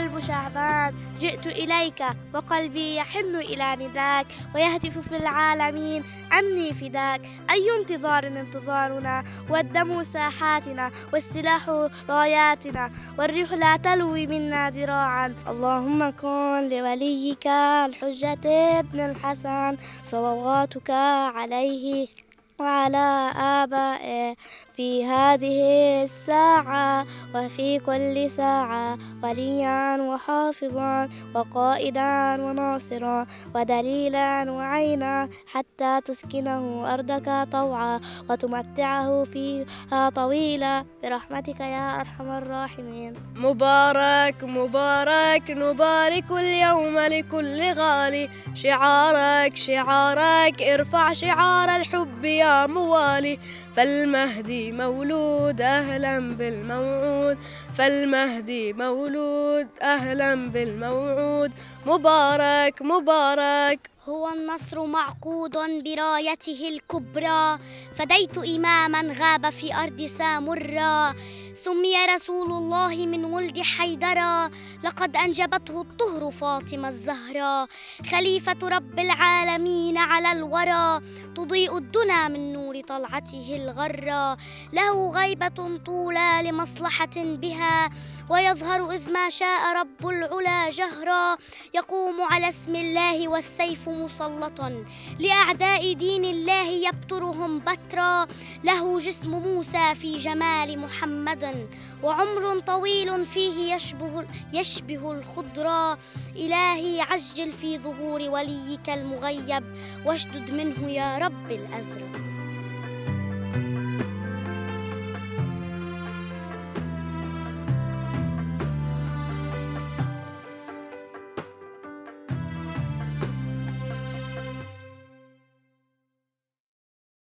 والقلب شعبان، جئت إليك وقلبي يحن إلى نداك، ويهتف في العالمين أني فداك. أي انتظار انتظارنا، والدم ساحاتنا، والسلاح راياتنا، والريح لا تلوي منا ذراعا. اللهم كن لوليك الحجة ابن الحسن صلواتك عليه وعلى آبائه في هذه الساعة وفي كل ساعة وليا وحافظا وقائدا وناصرا ودليلا وعينا، حتى تسكنه أرضك طوعا وتمتعه فيها طويلا برحمتك يا أرحم الراحمين. مبارك مبارك نبارك اليوم لكل غالي، شعارك شعارك ارفع شعار الحب يا موالي، فالمهدي مولود أهلا بالموعود، فالمهدي مولود أهلا بالموعود. مبارك مبارك. هو النصر معقود برايته الكبرى، فديت إماما غاب في أرض سامرة، سمي رسول الله من ولد حيدرة، لقد أنجبته الطهر فاطمة الزهراء، خليفة رب العالمين على الورى، تضيء الدنا من نور طلعته الغرة، له غيبة طولى لمصلحة بها، ويظهر إذ ما شاء رب العلا جهرا، يقوم على اسم الله والسيف مسلطا، لأعداء دين الله يبترهم بترا، له جسم موسى في جمال محمد، وعمر طويل فيه يشبه الخضرا. إلهي عجل في ظهور وليك المغيب، واشدد منه يا رب الأزرق.